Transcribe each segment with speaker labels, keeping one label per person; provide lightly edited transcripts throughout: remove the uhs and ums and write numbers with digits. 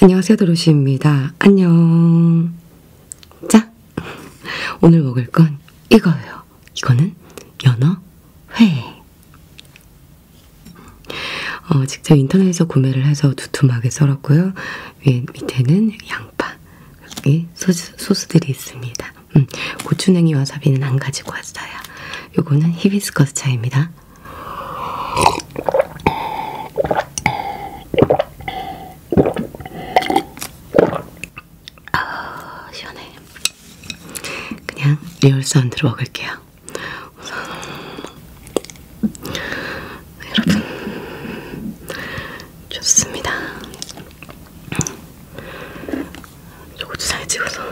Speaker 1: 안녕하세요, 도로시입니다. 안녕. 자, 오늘 먹을 건 이거예요. 이거는 연어회. 직접 인터넷에서 구매를 해서 두툼하게 썰었고요. 밑에는 양파, 여기 소스들이 있습니다. 고추냉이 와사비는 안 가지고 왔어요. 요거는 히비스커스 차입니다. 시원해. 그냥 리얼 사운드로 먹을게요. 우선 여러분 좋습니다. 저 고추장에 찍어서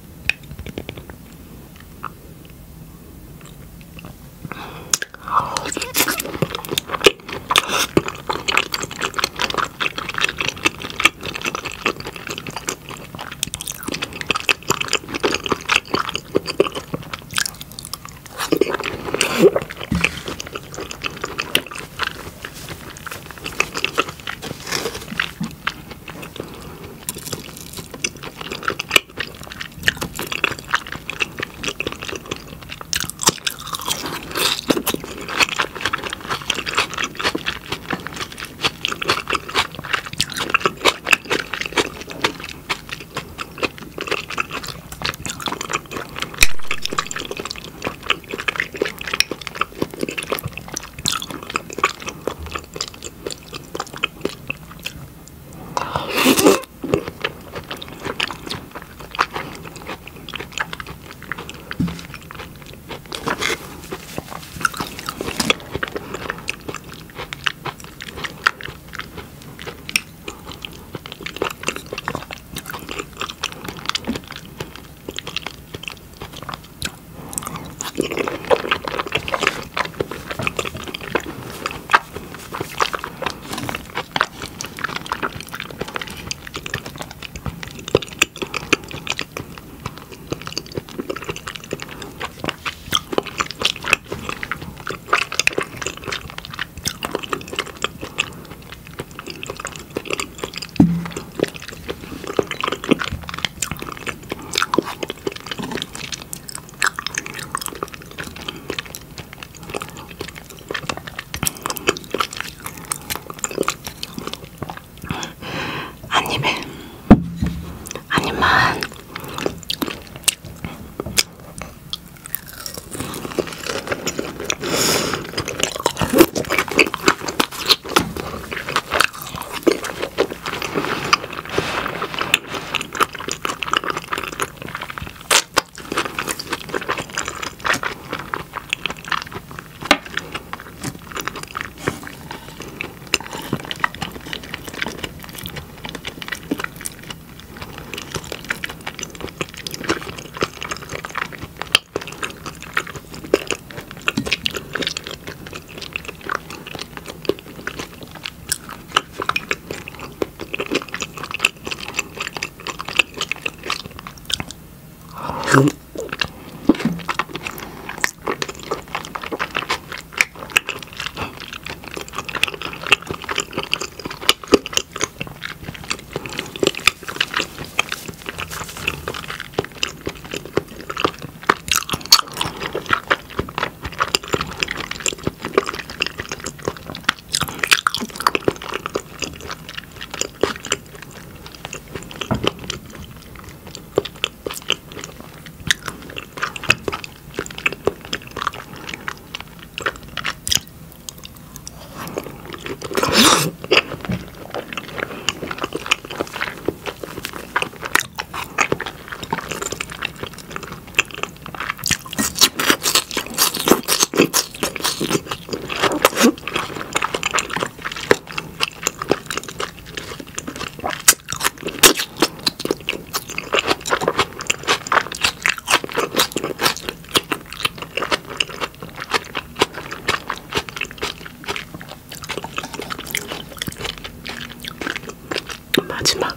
Speaker 1: 마지막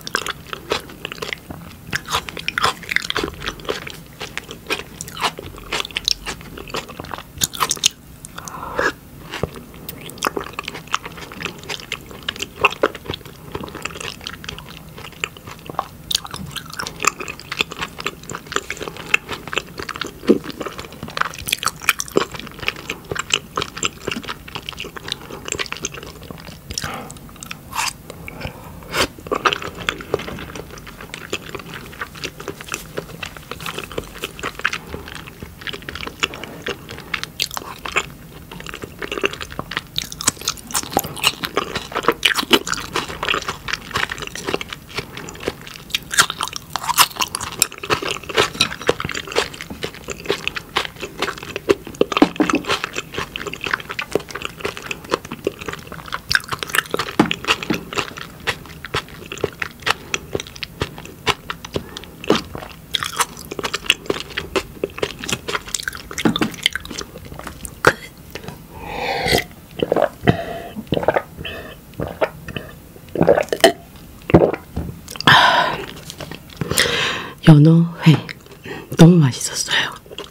Speaker 1: 연어회 너무 맛있었어요.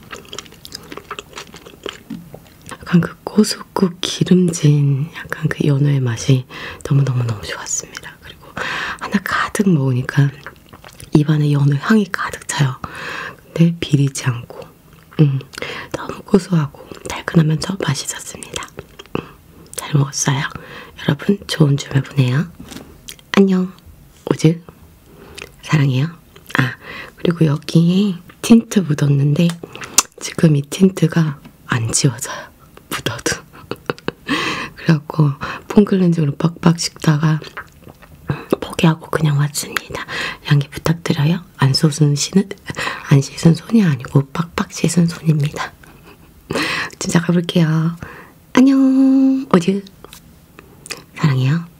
Speaker 1: 약간 그 고소고 기름진 약간 그 연어의 맛이 너무너무너무 좋았습니다. 그리고 하나 가득 먹으니까 입안에 연어 향이 가득 차요. 근데 비리지 않고 너무 고소하고 달큰하면서 맛있었습니다. 잘 먹었어요. 여러분 좋은 주말 보내요. 안녕. 우즈 사랑해요. 아 그리고 여기에 틴트 묻었는데 지금 이 틴트가 안 지워져요. 묻어도. 그래갖고 폼클렌징으로 빡빡 씻다가 포기하고 그냥 왔습니다. 양해 부탁드려요. 안 씻은 손이 아니고 빡빡 씻은 손입니다. 진짜 가볼게요. 안녕. 어디?